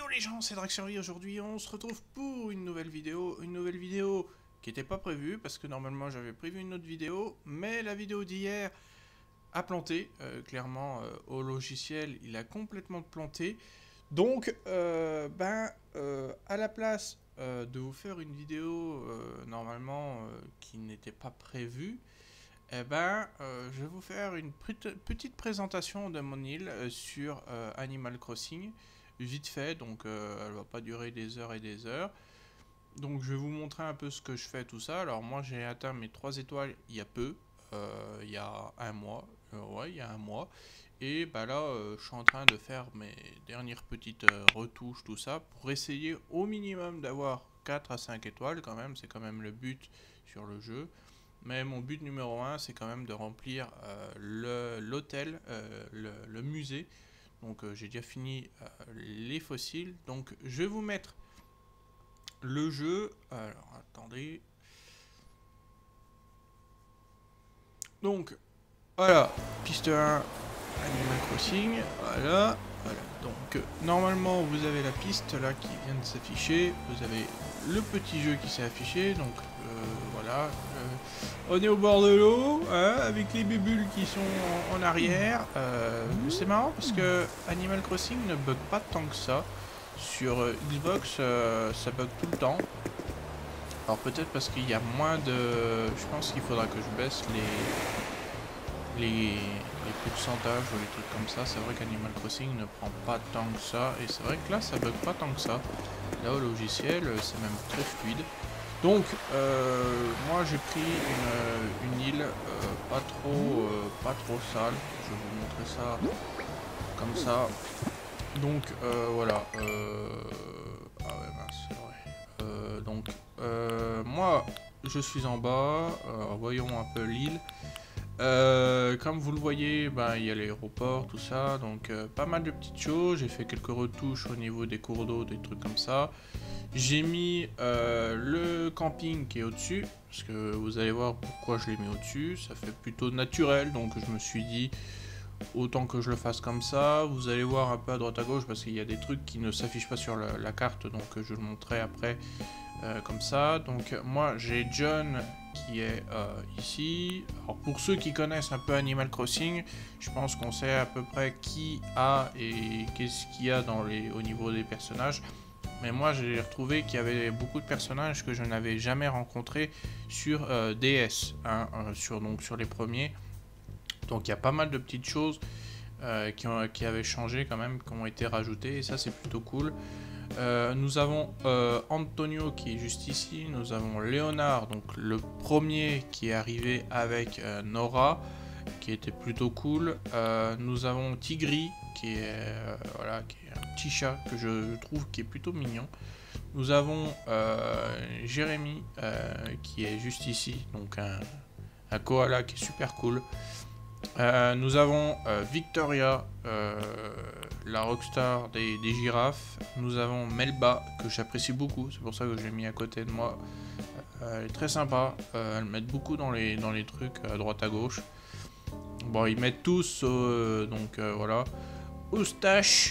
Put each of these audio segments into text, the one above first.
Hello les gens, c'est Drake. Aujourd'hui on se retrouve pour une nouvelle vidéo qui n'était pas prévue parce que normalement j'avais prévu une autre vidéo, mais la vidéo d'hier a planté, clairement au logiciel il a complètement planté. Donc à la place de vous faire une vidéo normalement qui n'était pas prévue, je vais vous faire une petite présentation de mon île sur Animal Crossing, vite fait, donc elle va pas durer des heures et des heures. Donc je vais vous montrer un peu ce que je fais, tout ça. Alors moi j'ai atteint mes 3 étoiles il y a peu, il y a un mois, ouais il y a un mois. Et bah là je suis en train de faire mes dernières petites retouches, tout ça, pour essayer au minimum d'avoir 4 à 5 étoiles quand même, c'est quand même le but sur le jeu. Mais mon but numéro 1, c'est quand même de remplir l'hôtel, le musée. Donc j'ai déjà fini les fossiles. Donc je vais vous mettre le jeu. Alors attendez. Donc voilà, piste 1, Animal Crossing. Voilà. Voilà. Donc normalement vous avez la piste là qui vient de s'afficher. Vous avez le petit jeu qui s'est affiché. Donc voilà. On est au bord de l'eau, hein, avec les bulles qui sont en arrière. C'est marrant parce que Animal Crossing ne bug pas tant que ça. Sur Xbox, ça bug tout le temps. Alors peut-être parce qu'il y a moins de... Je pense qu'il faudra que je baisse les pourcentages ou les trucs comme ça. C'est vrai qu'Animal Crossing ne prend pas tant que ça. Et c'est vrai que là, ça bug pas tant que ça. Là, au logiciel, c'est même très fluide. Donc, moi j'ai pris une île pas trop sale. Je vais vous montrer ça comme ça. Donc, voilà. Ah ouais, mince, c'est vrai. Donc, moi je suis en bas. Voyons un peu l'île. Comme vous le voyez, il y a l'aéroport, tout ça. Donc, pas mal de petites choses. J'ai fait quelques retouches au niveau des cours d'eau, des trucs comme ça. J'ai mis le camping qui est au-dessus, parce que vous allez voir pourquoi je l'ai mis au-dessus, ça fait plutôt naturel, donc je me suis dit autant que je le fasse comme ça. Vous allez voir un peu à droite à gauche, parce qu'il y a des trucs qui ne s'affichent pas sur la carte, donc je le montrerai après comme ça. Donc moi j'ai John qui est ici. Alors pour ceux qui connaissent un peu Animal Crossing, je pense qu'on sait à peu près qui a et qu'est-ce qu'il y a au niveau des personnages. Mais moi j'ai retrouvé qu'il y avait beaucoup de personnages que je n'avais jamais rencontrés sur DS, hein, sur les premiers. Donc il y a pas mal de petites choses qui avaient changé quand même, qui ont été rajoutées, et ça c'est plutôt cool. Nous avons Antonio qui est juste ici, nous avons Léonard, donc le premier qui est arrivé avec Nora, qui était plutôt cool. Nous avons Tigri qui est, voilà, qui est un petit chat que je trouve qui est plutôt mignon. Nous avons Jérémy qui est juste ici, donc un koala qui est super cool. Nous avons Victoria, la rockstar des girafes. Nous avons Melba, que j'apprécie beaucoup, c'est pour ça que je l'ai mis à côté de moi. Elle est très sympa, elle m'aide beaucoup dans les trucs à droite à gauche. Bon, ils mettent tous, donc voilà. Eustache,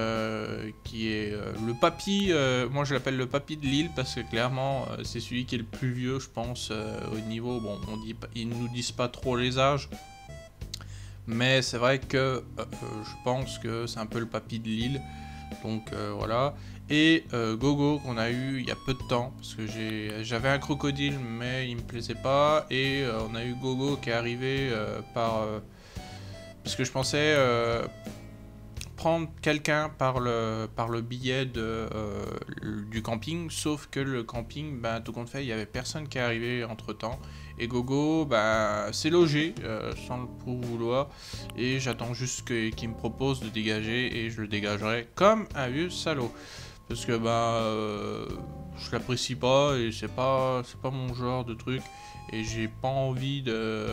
qui est le papy, moi je l'appelle le papy de l'île parce que clairement c'est celui qui est le plus vieux, je pense, au niveau. Bon, ils nous disent pas trop les âges, mais c'est vrai que je pense que c'est un peu le papy de l'île. Donc voilà. Et Gogo qu'on a eu il y a peu de temps, parce que j'avais un crocodile mais il me plaisait pas, et on a eu Gogo qui est arrivé parce que je pensais prendre quelqu'un par le billet du camping, sauf que le camping, tout compte fait, il y avait personne qui est arrivé entre temps, et Gogo s'est logé sans le vouloir, et j'attends juste qu'il me propose de dégager, et je le dégagerai comme un vieux salaud, parce que je l'apprécie pas, et c'est pas mon genre de truc, et j'ai pas envie de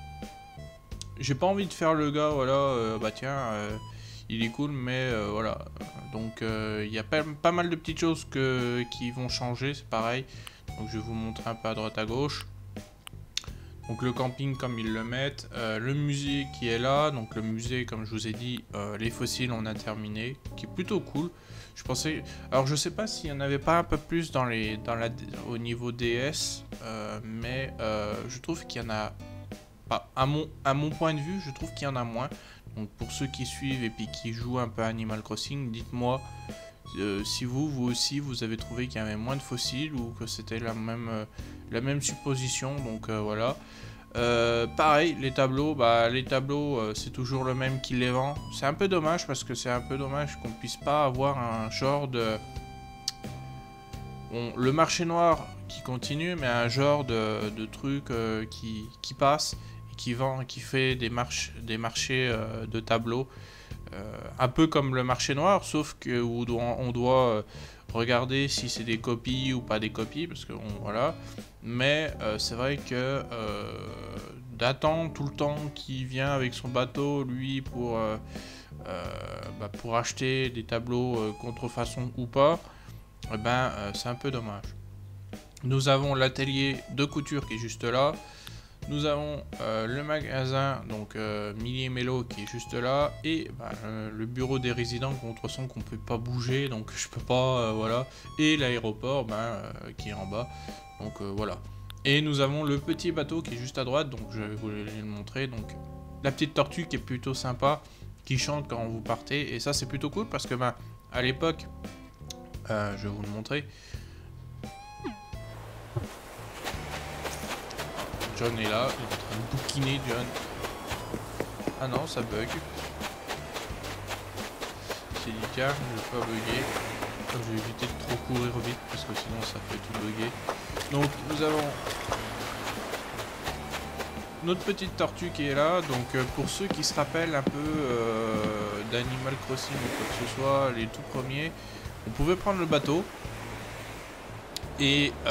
faire le gars, voilà, tiens, il est cool, mais voilà. Donc il y a pas mal de petites choses qui vont changer, c'est pareil. Donc je vais vous montrer un peu à droite à gauche. Donc le camping comme ils le mettent, le musée qui est là, donc le musée comme je vous ai dit, les fossiles on a terminé, qui est plutôt cool. Je pensais, alors je sais pas s'il y en avait pas un peu plus au niveau DS, mais je trouve qu'il y en a pas, à mon point de vue, je trouve qu'il y en a moins. Donc pour ceux qui suivent et puis qui jouent un peu à Animal Crossing, dites-moi si vous aussi vous avez trouvé qu'il y avait moins de fossiles ou que c'était la même supposition. Donc voilà. Pareil, les tableaux, c'est toujours le même qui les vend. C'est un peu dommage parce que c'est un peu dommage qu'on puisse pas avoir un genre de... Bon, le marché noir qui continue, mais un genre de truc qui passe et qui vend, qui fait des marchés de tableaux. Un peu comme le marché noir, sauf que on doit regarder si c'est des copies ou pas des copies, parce que voilà. Mais c'est vrai que d'attendre tout le temps qu'il vient avec son bateau, lui, pour acheter des tableaux contrefaçon ou pas, c'est un peu dommage. Nous avons l'atelier de couture qui est juste là. Nous avons le magasin, donc Millie et Mello qui est juste là, et le bureau des résidents contreson qu'on peut pas bouger, donc je peux pas, voilà, et l'aéroport qui est en bas, donc voilà. Et nous avons le petit bateau qui est juste à droite, donc je vais vous le montrer, donc la petite tortue qui est plutôt sympa, qui chante quand vous partez, et ça c'est plutôt cool parce que à l'époque, je vais vous le montrer. John est là, il est en train de bouquiner John. Ah non, ça bug. C'est dit tiens, je vais pas bugger. Je vais éviter de trop courir vite parce que sinon ça fait tout bugger. Donc nous avons notre petite tortue qui est là. Donc pour ceux qui se rappellent un peu d'Animal Crossing ou quoi que ce soit, les tout premiers, on pouvait prendre le bateau et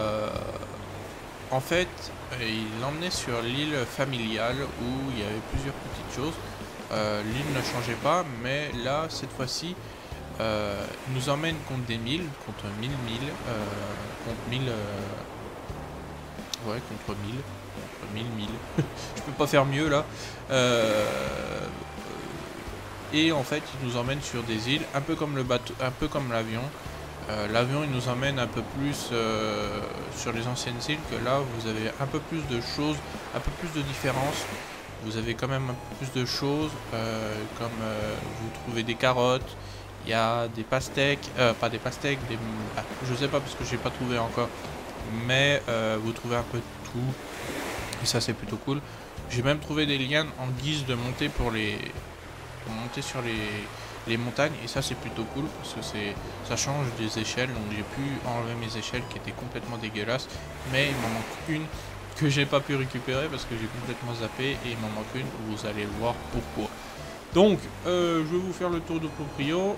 en fait, il l'emmenait sur l'île familiale où il y avait plusieurs petites choses. L'île ne changeait pas, mais là, cette fois-ci, il nous emmène contre des milles, contre 1000, contre 1000, ouais, contre 1000. Je peux pas faire mieux là. Et en fait, il nous emmène sur des îles, un peu comme le bateau, un peu comme l'avion. L'avion il nous emmène un peu plus sur les anciennes îles, que là vous avez un peu plus de choses, un peu plus de différences. Vous avez quand même un peu plus de choses, comme vous trouvez des carottes, il y a des pastèques, pas des pastèques, je sais pas parce que j'ai pas trouvé encore, mais vous trouvez un peu de tout, et ça c'est plutôt cool. J'ai même trouvé des lianes en guise de montée pour monter sur les montagnes, et ça c'est plutôt cool parce que ça change des échelles. Donc j'ai pu enlever mes échelles qui étaient complètement dégueulasses, mais il m'en manque une que j'ai pas pu récupérer parce que j'ai complètement zappé, et il m'en manque une, vous allez voir pourquoi. Donc je vais vous faire le tour de proprio.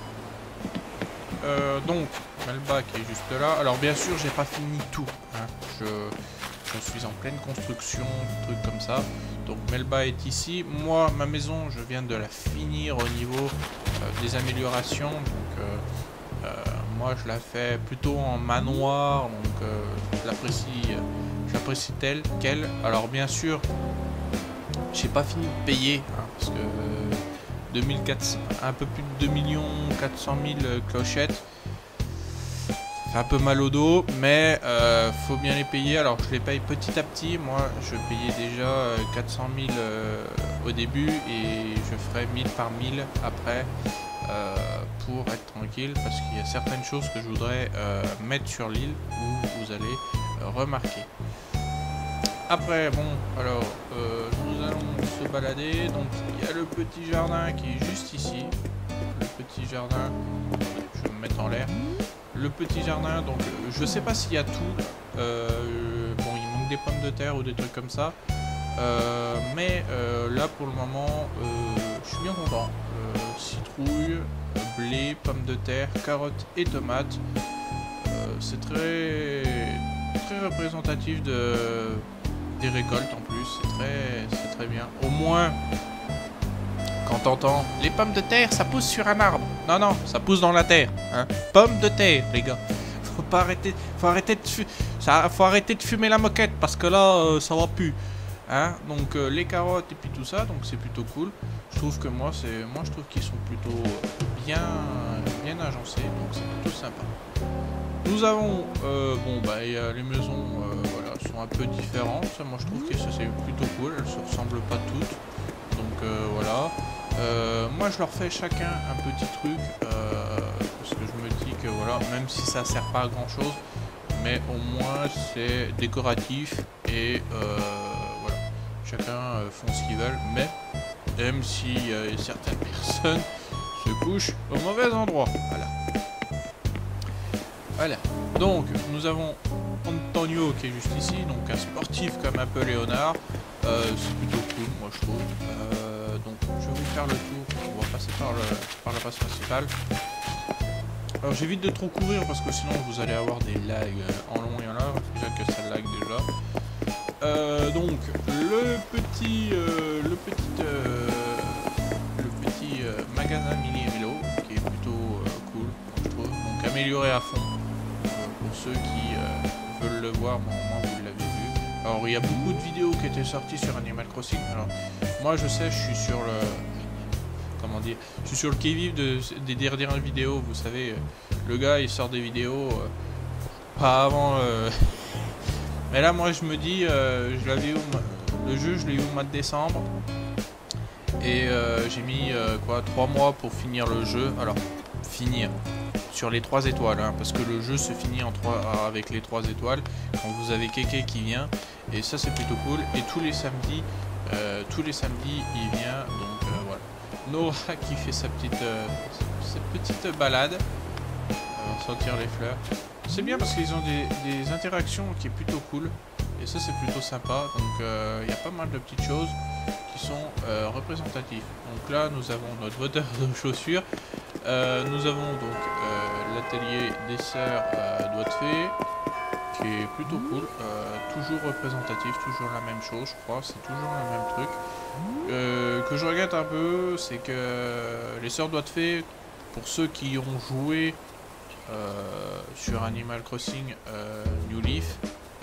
Donc Melba qui est juste là. Alors bien sûr j'ai pas fini tout, hein. Je suis en pleine construction, des trucs comme ça. Donc Melba est ici. Moi, ma maison, je viens de la finir au niveau des améliorations. Donc moi, je la fais plutôt en manoir. Donc je l'apprécie telle qu'elle. Alors bien sûr, j'ai pas fini de payer, hein, parce que 2400, un peu plus de 2 400 000 clochettes. C'est un peu mal au dos, mais faut bien les payer. Alors je les paye petit à petit. Moi je payais déjà 400 000 au début, et je ferai 1000 par 1000 après pour être tranquille, parce qu'il y a certaines choses que je voudrais mettre sur l'île où vous allez remarquer. Après bon, alors nous allons se balader. Donc il y a le petit jardin qui est juste ici. Le petit jardin, je vais me mettre en l'air. Le petit jardin, donc je sais pas s'il y a tout, bon il manque des pommes de terre ou des trucs comme ça, mais là pour le moment je suis bien content. Citrouille, blé, pommes de terre, carottes et tomates, c'est très représentatif des récoltes en plus, c'est très bien. Au moins quand t'entends les pommes de terre, ça pousse sur un arbre. Non, ça pousse dans la terre. Hein. Pommes de terre, les gars. Faut faut arrêter de fumer la moquette parce que là, ça va plus. Hein, donc les carottes et puis tout ça, donc c'est plutôt cool. Je trouve que moi je trouve qu'ils sont plutôt bien agencés, donc c'est plutôt sympa. Nous avons les maisons voilà, sont un peu différentes. Ça, moi je trouve que ça c'est plutôt cool, elles se ressemblent pas toutes. Donc voilà. Moi je leur fais chacun un petit truc parce que je me dis que voilà, même si ça sert pas à grand chose, mais au moins c'est décoratif et voilà, chacun font ce qu'ils veulent, mais même si certaines personnes se couchent au mauvais endroit. Voilà. Donc nous avons Antonio qui est juste ici, donc un sportif comme un peu Léonard. C'est plutôt cool, moi je trouve. Donc je vais vous faire le tour. On va passer par la passe principale. Alors j'évite de trop courir parce que sinon vous allez avoir des lags en long et en large. Déjà que ça lag déjà. Donc le petit magasin mini vélo qui est plutôt cool, je trouve. Donc amélioré à fond. Pour ceux qui veulent le voir, bon, au moins vous l'avez vu. Alors il y a beaucoup de vidéos qui étaient sorties sur Animal Crossing. Alors moi je sais, je suis sur le... Comment dire, je suis sur le qui-vive des dernières vidéos. Vous savez, le gars il sort des vidéos pas avant... Mais là moi je me dis, je l'avais eu le jeu, je l'ai eu au mois de décembre. Et j'ai mis 3 mois pour finir le jeu. Alors, finir sur les 3 étoiles, hein, parce que le jeu se finit avec les 3 étoiles quand vous avez Kéké qui vient, et ça c'est plutôt cool. Et tous les samedis il vient, donc voilà. Nora qui fait sa petite balade, on va sortir les fleurs. C'est bien parce qu'ils ont des interactions qui est plutôt cool, et ça c'est plutôt sympa. Donc il y a pas mal de petites choses qui sont représentatives. Donc là nous avons notre vendeur de chaussures. Nous avons donc l'atelier des sœurs Doigts de Fée, qui est plutôt cool, toujours représentatif, toujours la même chose, je crois, c'est toujours le même truc. Que je regrette un peu, c'est que les sœurs Doigts de Fée, pour ceux qui ont joué sur Animal Crossing New Leaf,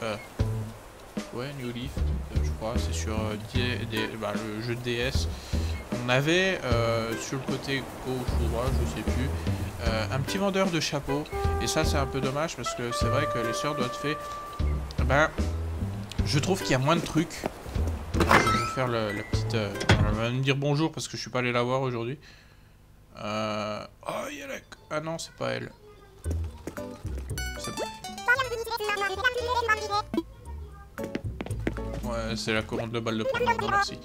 New Leaf, je crois, c'est sur le jeu de DS. On avait sur le côté gauche ou droit, je sais plus, un petit vendeur de chapeaux. Et ça c'est un peu dommage parce que c'est vrai que les sœurs Doigts de Fée, je trouve qu'il y a moins de trucs. Alors, je vais vous faire la petite... elle va me dire bonjour parce que je suis pas allé la voir aujourd'hui. Oh, il y a la... Ah non, c'est pas elle. Ouais, c'est la couronne de balle de printemps, merci.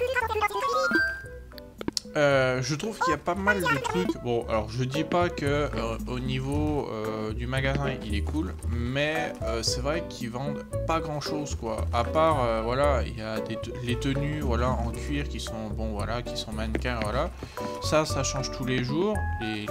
Je trouve qu'il y a pas mal de trucs. Bon, alors je dis pas que au niveau du magasin il est cool, mais c'est vrai qu'ils vendent pas grand chose quoi. À part voilà, il y a les tenues voilà en cuir qui sont bon voilà, qui sont mannequins voilà. Ça change tous les jours. Les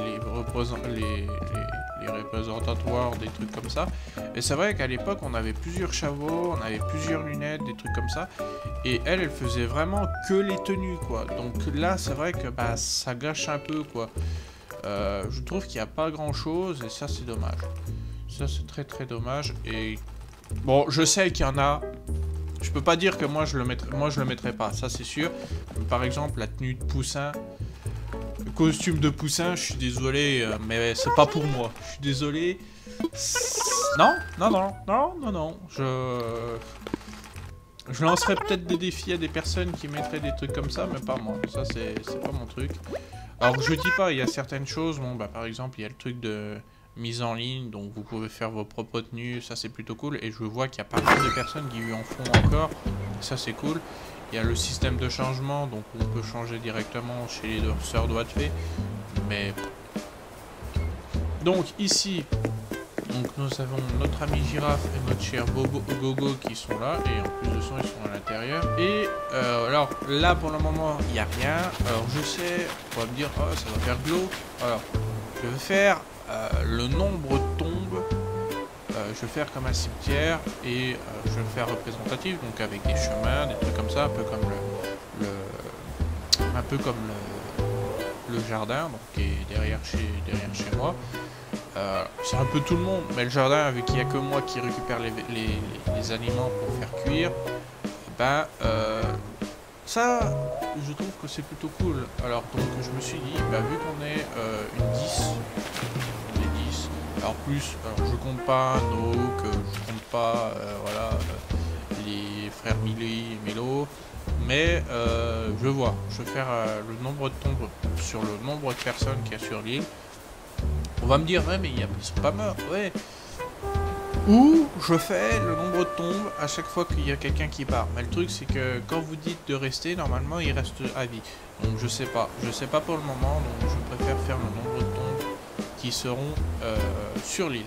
représentatoires, des trucs comme ça. Et c'est vrai qu'à l'époque on avait plusieurs chavots, on avait plusieurs lunettes, des trucs comme ça. Et elle faisait vraiment que les tenues quoi. Donc là c'est vrai que ça gâche un peu quoi. Je trouve qu'il n'y a pas grand chose et ça c'est dommage. Ça c'est très très dommage. Et bon, je sais qu'il y en a. Je peux pas dire que moi je le mettrais pas, ça c'est sûr. Par exemple la tenue de poussin. Le costume de poussin, je suis désolé, mais c'est pas pour moi. Je suis désolé. Non. Je lancerais peut-être des défis à des personnes qui mettraient des trucs comme ça, mais pas moi. Ça, c'est pas mon truc. Alors, je dis pas, il y a certaines choses. Bon, par exemple, il y a le truc de mise en ligne, donc vous pouvez faire vos propres tenues. Ça, c'est plutôt cool. Et je vois qu'il y a pas mal de personnes qui en font encore. Ça, c'est cool. Il y a le système de changement, donc on peut changer directement chez les sœurs Doigts de Fée. Mais donc ici, donc nous avons notre ami Girafe et notre cher Gogo qui sont là, et en plus de ça ils sont à l'intérieur. Et alors là pour le moment il n'y a rien. Alors je sais, on va me dire oh ça va faire glauque. Alors je vais faire le nombre de tombes. Je vais faire comme un cimetière et je vais le faire représentatif, donc avec des chemins, des trucs comme ça, un peu comme le jardin, donc qui est derrière chez moi. c'est un peu tout le monde, mais le jardin, vu qu'il n'y a que moi qui récupère les aliments pour faire cuire, ben ça, je trouve que c'est plutôt cool. Alors donc je me suis dit, bah, vu qu'on est une 10, on est 10, alors plus, alors je compte pas Nook, je compte pas voilà, les frères Milly et Mélo, mais je vois, je vais faire le nombre de tombes sur le nombre de personnes qu'il y a sur l'île. On va me dire, ouais mais ils sont pas morts, ouais. Ou je fais le nombre de tombes à chaque fois qu'il y a quelqu'un qui part. Mais le truc c'est que quand vous dites de rester, normalement il reste à vie. Donc je sais pas pour le moment, donc je préfère faire le nombre de tombes qui seront sur l'île.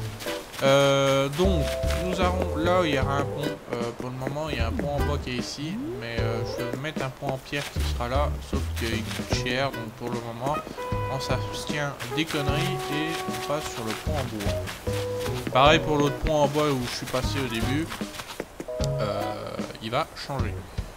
Donc nous avons là il y aura un pont. Pour le moment il y a un pont en bois qui est ici, mais je vais mettre un pont en pierre qui sera là, sauf qu'il coûte cher. Donc pour le moment on s'abstient des conneries et on passe sur le pont en bois. Pareil pour l'autre pont en bois où je suis passé au début, il va changer.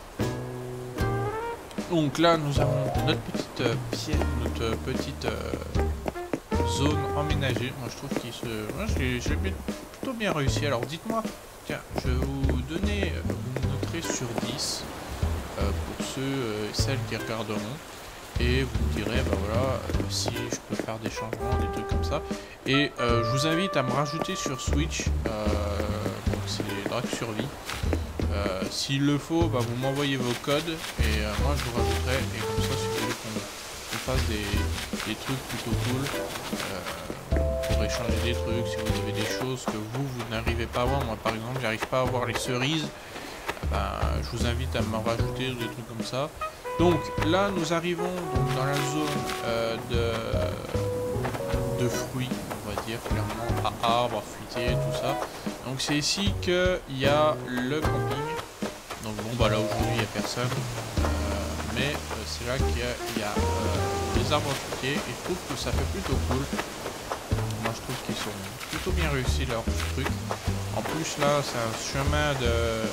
Donc là nous avons notre petite zone emménagée. Moi je trouve qu'il se... Moi je l'ai plutôt bien réussi. Alors dites-moi, tiens, je vais vous donner, vous noterez sur 10 pour ceux et celles qui regarderont. Et vous me direz, bah voilà, si je peux faire des changements, des trucs comme ça. Et je vous invite à me rajouter sur Switch, donc c'est Drag Survie. S'il le faut, bah, vous m'envoyez vos codes et moi je vous rajouterai. Et comme ça, si vous voulez qu'on fasse des trucs plutôt cool, pour échanger des trucs, si vous avez des choses que vous n'arrivez pas à voir. Moi par exemple, j'arrive pas à voir les cerises, ben, je vous invite à me rajouter des trucs comme ça. Donc là nous arrivons donc dans la zone de fruits, on va dire clairement, à arbres, fruitiers, tout ça. Donc c'est ici qu'il y a le camping. Donc bon bah là aujourd'hui il n'y a personne, mais c'est là qu'il y a des arbres fruitiers et je trouve que ça fait plutôt cool. Moi je trouve qu'ils sont plutôt bien réussis leurs trucs. En plus là c'est un chemin de...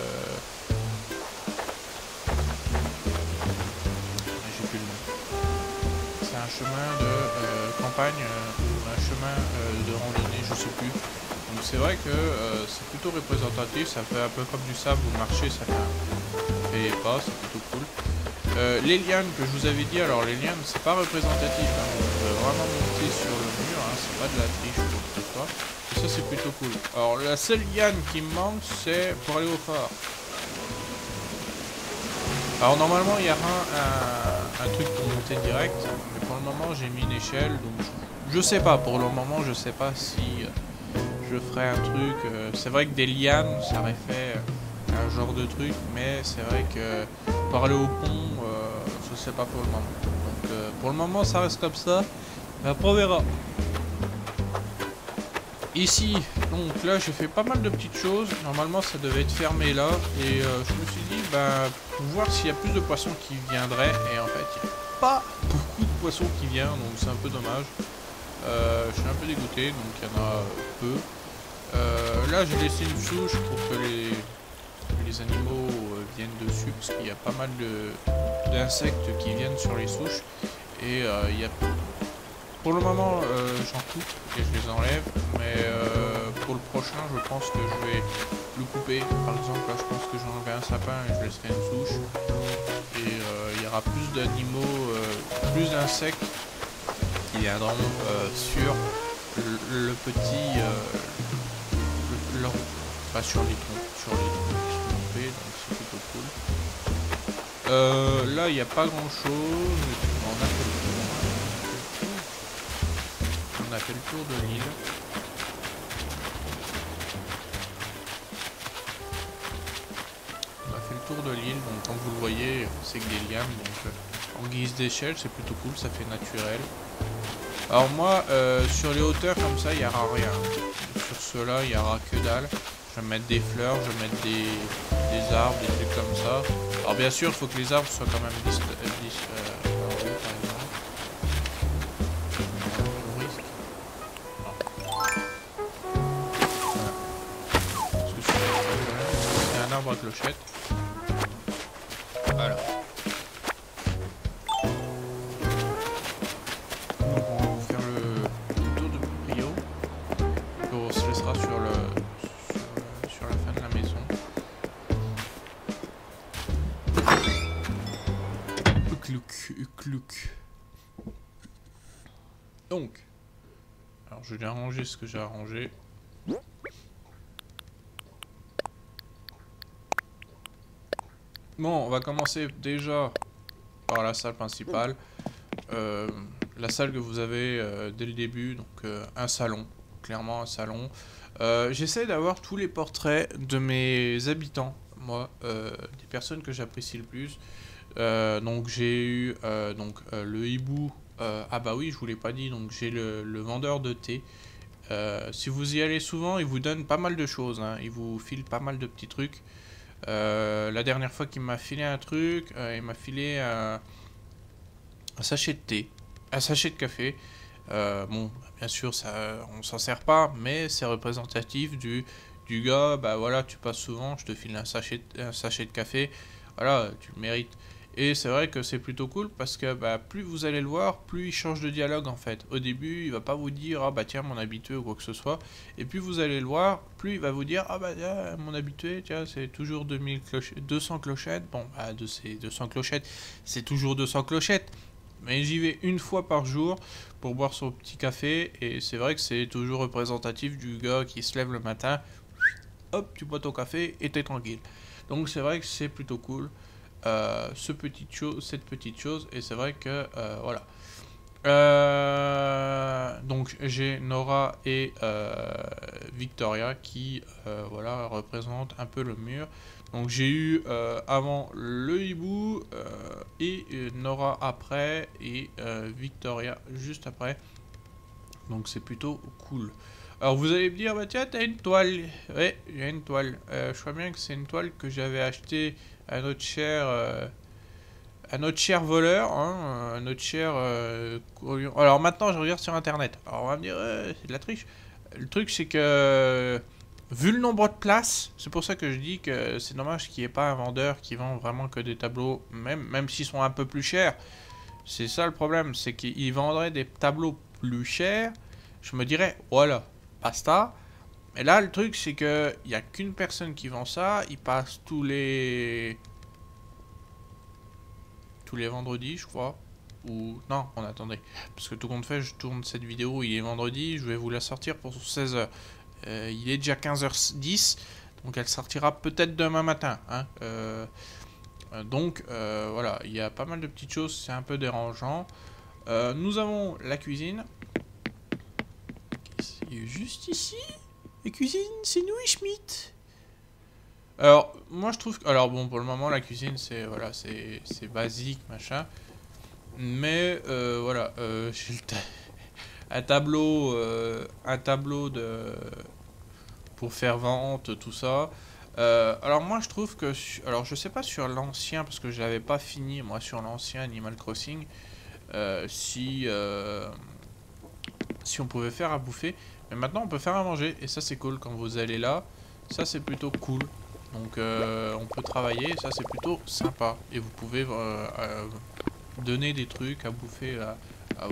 chemin de campagne ou un chemin de randonnée, je sais plus. Donc c'est vrai que c'est plutôt représentatif, ça fait un peu comme du sable, vous marchez, ça fait pas, c'est plutôt cool. Les lianes que je vous avais dit, alors les lianes c'est pas représentatif, hein. On peut vraiment monter sur le mur, hein. C'est pas de la triche ou quoi que ce soit. Et ça c'est plutôt cool. Alors la seule liane qui me manque c'est pour aller au phare. Alors normalement il y aura un truc pour monter direct, mais pour le moment j'ai mis une échelle, donc je sais pas, pour le moment je sais pas si je ferai un truc, c'est vrai que des lianes ça aurait fait un genre de truc, mais c'est vrai que pour aller au pont, je sais pas pour le moment. Donc pour le moment ça reste comme ça, mais après on verra. Ici, donc là j'ai fait pas mal de petites choses, normalement ça devait être fermé là, et je me suis dit, bah, pour voir s'il y a plus de poissons qui viendraient, et en fait il n'y a pas beaucoup de poissons qui viennent, donc c'est un peu dommage. Je suis un peu dégoûté, donc il y en a peu. Là j'ai laissé une souche pour que les animaux viennent dessus, parce qu'il y a pas mal d'insectes qui viennent sur les souches, et il y a... Pour le moment, j'en coupe et je les enlève, mais pour le prochain, je pense que je vais le couper. Par exemple, là, je pense que j'en enleverai un sapin et je laisserai une souche. Et il y aura plus d'animaux, plus d'insectes qui viendront sur le petit... pas sur les troncs, sur les troncs qui sont coupés, donc c'est plutôt cool. Là, il n'y a pas grand-chose, mais on a fait le tour. On a fait le tour de l'île. On a fait le tour de l'île, donc comme vous le voyez, c'est que des lianes, donc en guise d'échelle, c'est plutôt cool, ça fait naturel. Alors moi, sur les hauteurs comme ça, il n'y aura rien. Sur ceux-là, il n'y aura que dalle. Je vais mettre des fleurs, je vais mettre des arbres, des trucs comme ça. Alors bien sûr, il faut que les arbres soient quand même en haut, par exemple. Un arbre à clochette. Voilà. Donc on va vous faire le tour de proprio. Donc, alors je vais arranger ce que j'ai arrangé. Bon, on va commencer déjà par la salle principale. La salle que vous avez dès le début, donc un salon, clairement un salon. J'essaie d'avoir tous les portraits de mes habitants, moi, des personnes que j'apprécie le plus. Donc j'ai eu le hibou, ah bah oui je vous l'ai pas dit, donc j'ai le vendeur de thé. Si vous y allez souvent, il vous donne pas mal de choses, hein. Il vous file pas mal de petits trucs. La dernière fois qu'il m'a filé un truc, il m'a filé un sachet de thé, un sachet de café. Bon, bien sûr, ça, on s'en sert pas, mais c'est représentatif du gars. Bah voilà, tu passes souvent, je te file un sachet de café. Voilà, tu le mérites. Et c'est vrai que c'est plutôt cool parce que bah, plus vous allez le voir, plus il change de dialogue en fait. Au début, il va pas vous dire ah bah tiens mon habitué ou quoi que ce soit. Et plus vous allez le voir, plus il va vous dire ah bah tiens, mon habitué, tiens c'est toujours 200 clochettes. Bon bah de ces 200 clochettes, c'est toujours 200 clochettes. Mais j'y vais une fois par jour pour boire son petit café et c'est vrai que c'est toujours représentatif du gars qui se lève le matin. Hop, tu bois ton café et t'es tranquille. Donc c'est vrai que c'est plutôt cool. Cette petite chose et c'est vrai que voilà. Donc j'ai Nora et Victoria qui voilà représentent un peu le mur. Donc j'ai eu avant le hibou et Nora après et Victoria juste après. Donc c'est plutôt cool. Alors vous allez me dire, bah tiens, t'as une toile. Ouais, j'ai une toile. Je crois bien que c'est une toile que j'avais achetée à notre cher voleur, hein, à notre cher... Alors maintenant je regarde sur internet. Alors on va me dire, c'est de la triche. Le truc c'est que... Vu le nombre de places, c'est pour ça que je dis que c'est dommage qu'il n'y ait pas un vendeur qui vend vraiment que des tableaux, même s'ils sont un peu plus chers. C'est ça le problème, c'est qu'il vendrait des tableaux plus chers. Je me dirais, voilà, basta. Mais là, le truc, c'est que il n'y a qu'une personne qui vend ça. Il passe tous les vendredis, je crois. Ou non, on attendait. Parce que tout compte fait, je tourne cette vidéo, il est vendredi. Je vais vous la sortir pour 16h. Il est déjà 15h10. Donc elle sortira peut-être demain matin. Hein. Donc voilà, il y a pas mal de petites choses. C'est un peu dérangeant. Nous avons la cuisine. C'est juste ici. La cuisine, c'est nous et Schmitt. Alors, moi je trouve que... Alors bon, pour le moment, la cuisine, c'est voilà, c'est basique, machin. Mais voilà, j'ai un tableau de... pour faire vente, tout ça. Alors moi je trouve que... Alors je sais pas sur l'ancien, parce que je l'avais pas fini, moi, sur l'ancien Animal Crossing, si on pouvait faire à bouffer. Mais maintenant on peut faire à manger, et ça c'est cool quand vous allez là. Ça c'est plutôt cool. Donc on peut travailler, et ça c'est plutôt sympa. Et vous pouvez donner des trucs à bouffer à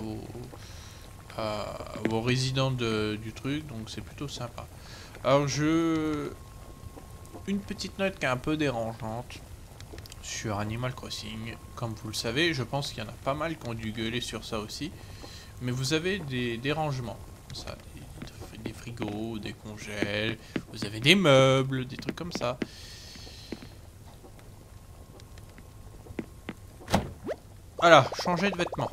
vos résidents du truc, donc c'est plutôt sympa. Alors une petite note qui est un peu dérangeante sur Animal Crossing. Comme vous le savez, je pense qu'il y en a pas mal qui ont dû gueuler sur ça aussi. Mais vous avez des rangements, ça, des frigos, des congèles, vous avez des meubles, des trucs comme ça. Voilà, changer de vêtements.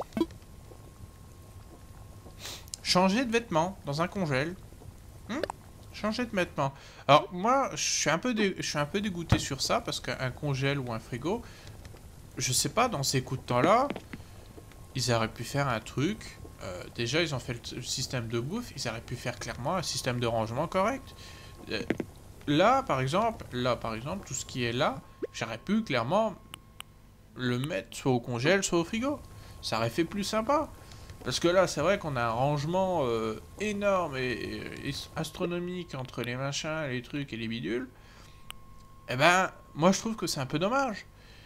Changer de vêtements dans un congèle. Changer de vêtements. Alors moi, je suis un peu dégoûté sur ça parce qu'un congèle ou un frigo, je sais pas, dans ces coups de temps là, ils auraient pu faire un truc. Déjà, ils ont fait le système de bouffe, ils auraient pu faire clairement un système de rangement correct. Là, par exemple, tout ce qui est là, j'aurais pu clairement le mettre soit au congèle, soit au frigo. Ça aurait fait plus sympa. Parce que là, c'est vrai qu'on a un rangement énorme et astronomique entre les machins, les trucs et les bidules. Eh ben, moi je trouve que c'est un peu dommage.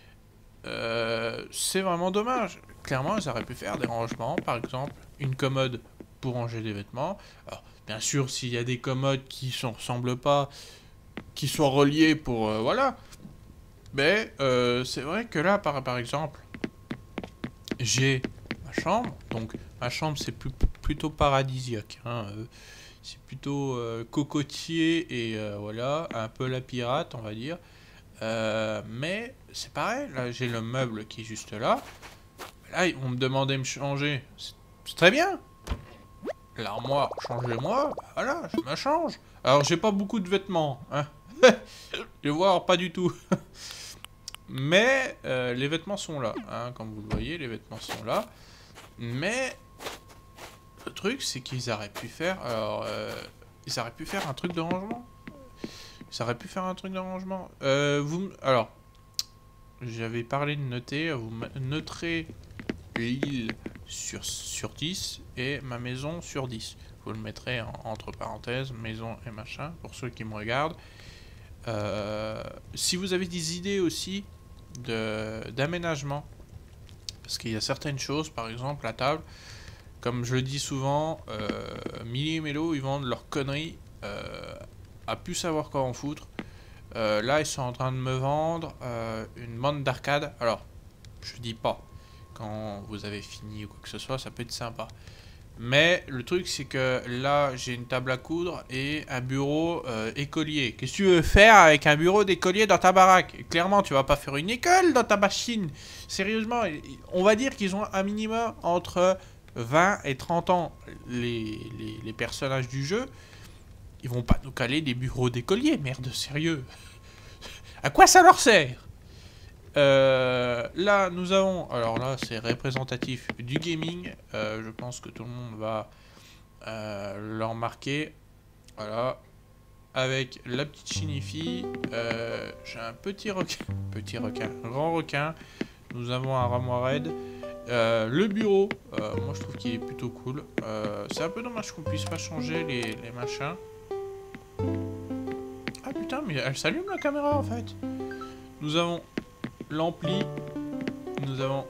C'est vraiment dommage. Clairement, ils auraient pu faire des rangements, par exemple, une commode pour ranger des vêtements. Alors, bien sûr, s'il y a des commodes qui ne ressemblent pas, qui sont reliées pour... voilà. Mais c'est vrai que là, par exemple, j'ai ma chambre. Donc, Ma chambre, c'est plutôt paradisiaque. Hein. C'est plutôt cocotier et voilà, un peu la pirate, on va dire. Mais c'est pareil, là j'ai le meuble qui est juste là. Là, on me demandait de me changer. C'est très bien. L'armoire, changez-moi. Bah voilà, je me change. Alors, j'ai pas beaucoup de vêtements. Hein. Je vais voir, pas du tout. Mais les vêtements sont là. Hein, comme vous le voyez, les vêtements sont là. Mais le truc, c'est qu'ils auraient pu faire... Alors, ils auraient pu faire un truc de rangement. Ils auraient pu faire un truc de rangement. Alors, j'avais parlé de noter. Vous noterez l'île sur 10 et ma maison sur 10. Vous le mettrez entre parenthèses, maison et machin, pour ceux qui me regardent. Si vous avez des idées aussi d'aménagement, parce qu'il y a certaines choses, par exemple la table, comme je le dis souvent, Milly et Mélo, ils vendent leurs conneries à plus savoir quoi en foutre. Là, ils sont en train de me vendre une bande d'arcade. Alors, je dis pas, quand vous avez fini ou quoi que ce soit, ça peut être sympa. Mais le truc, c'est que là, j'ai une table à coudre et un bureau écolier. Qu'est-ce que tu veux faire avec un bureau d'écolier dans ta baraque? Et clairement, tu vas pas faire une école dans ta machine. Sérieusement, on va dire qu'ils ont un minimum entre 20 et 30 ans. Les personnages du jeu, ils vont pas nous caler des bureaux d'écolier. Merde, sérieux. À quoi ça leur sert? Là, nous avons... Alors là, c'est représentatif du gaming. Je pense que tout le monde va le remarquer. Voilà. Avec la petite chinifie. J'ai un petit requin. Petit requin. Un grand requin. Nous avons un ramoirède. Le bureau. Moi, je trouve qu'il est plutôt cool. C'est un peu dommage qu'on puisse pas changer les machins. Ah putain, mais elle s'allume la caméra en fait. Nous avons... l'ampli, nous avons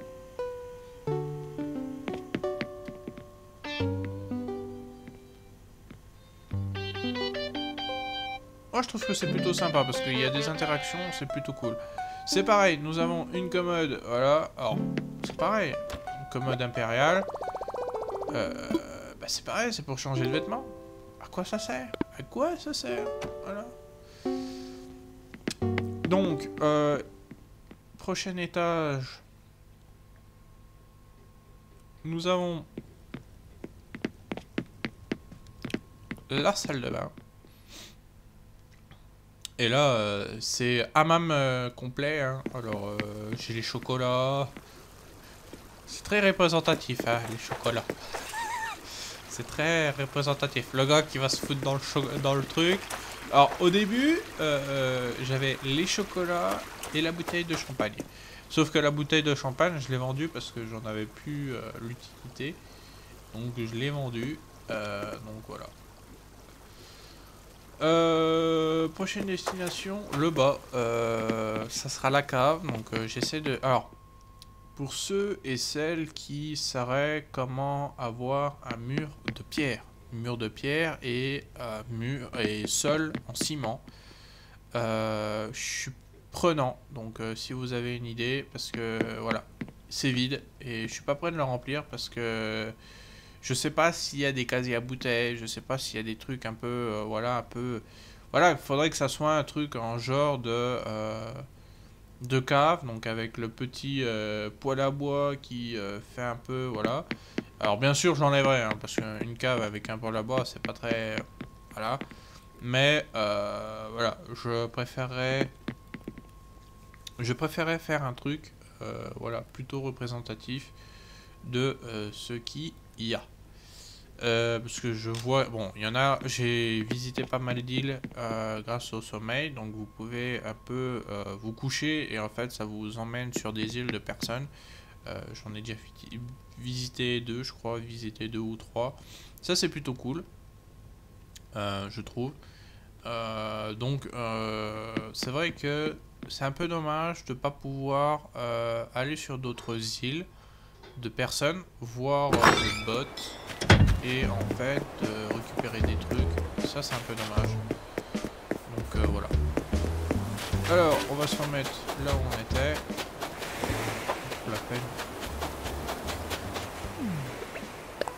moi je trouve que c'est plutôt sympa parce qu'il y a des interactions, c'est plutôt cool. C'est pareil, nous avons une commode, voilà, alors c'est pareil, une commode impériale, bah c'est pareil, c'est pour changer de vêtements. À quoi ça sert? À quoi ça sert? Voilà. Donc, prochain étage, nous avons la salle de bain. Et là, c'est hammam complet. Hein. Alors, j'ai les chocolats. C'est très représentatif, hein, les chocolats. C'est très représentatif. Le gars qui va se foutre dans le truc. Alors, au début, j'avais les chocolats et la bouteille de champagne. Sauf que la bouteille de champagne, je l'ai vendue parce que j'en avais plus l'utilité. Donc je l'ai vendue. Donc voilà. Prochaine destination, le bas. Ça sera la cave. Donc j'essaie de... Alors, pour ceux et celles qui sauraient comment avoir un mur de pierre. Mur de pierre et mur et sol en ciment. Je suis prenant, donc si vous avez une idée, parce que voilà, c'est vide et je suis pas prêt de le remplir parce que je sais pas s'il y a des casiers à bouteilles, je sais pas s'il y a des trucs un peu, voilà, un peu, voilà, il faudrait que ça soit un truc en genre de cave, donc avec le petit poêle à bois qui fait un peu, voilà. Alors bien sûr, je l'enlèverai, hein, parce qu'une cave avec un poêle à bois, c'est pas très, voilà. Mais voilà, je préférerais faire un truc voilà, plutôt représentatif de ce qu'il y a. Parce que je vois, bon, il y en a, j'ai visité pas mal d'îles grâce au sommeil, donc vous pouvez un peu vous coucher et en fait ça vous emmène sur des îles de personnes. J'en ai déjà visité 2, je crois, visité 2 ou 3. Ça c'est plutôt cool, je trouve. Donc c'est vrai que c'est un peu dommage de ne pas pouvoir aller sur d'autres îles de personnes, voir des bots et en fait récupérer des trucs. Ça c'est un peu dommage. Donc voilà. Alors on va se remettre là où on était. Pour la peine.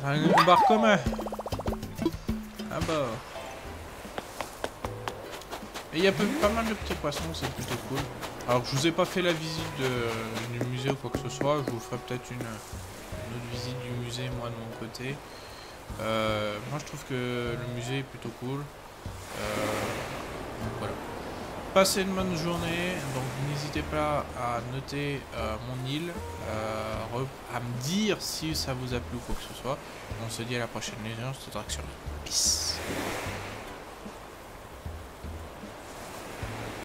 Un bar commun. Ah bah. Et il y a pas mal de petits poissons, c'est plutôt cool. Alors je vous ai pas fait la visite du musée ou quoi que ce soit, je vous ferai peut-être une autre visite du musée moi de mon côté. Moi je trouve que le musée est plutôt cool. Donc voilà. Passez une bonne journée, donc n'hésitez pas à noter mon île, à me dire si ça vous a plu ou quoi que ce soit. On se dit à la prochaine légende, cette attraction. Peace.